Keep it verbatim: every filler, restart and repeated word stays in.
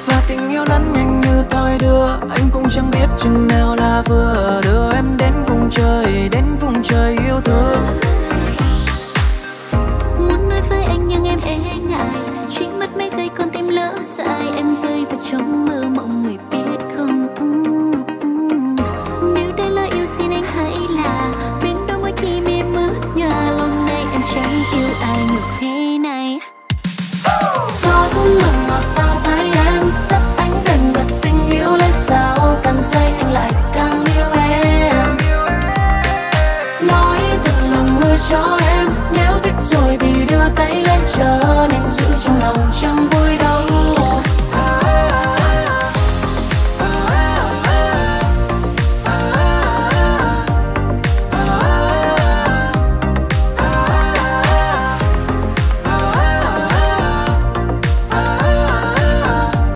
Và tình yêu lẫn nhanh như thoi đưa, anh cũng chẳng biết chừng nào là vừa. Đưa em đến vùng trời, đến vùng trời yêu thương. Muốn nói với anh nhưng em e ngại, chỉ mất mấy giây con tim lỡ dại, em rơi vào trong mơ.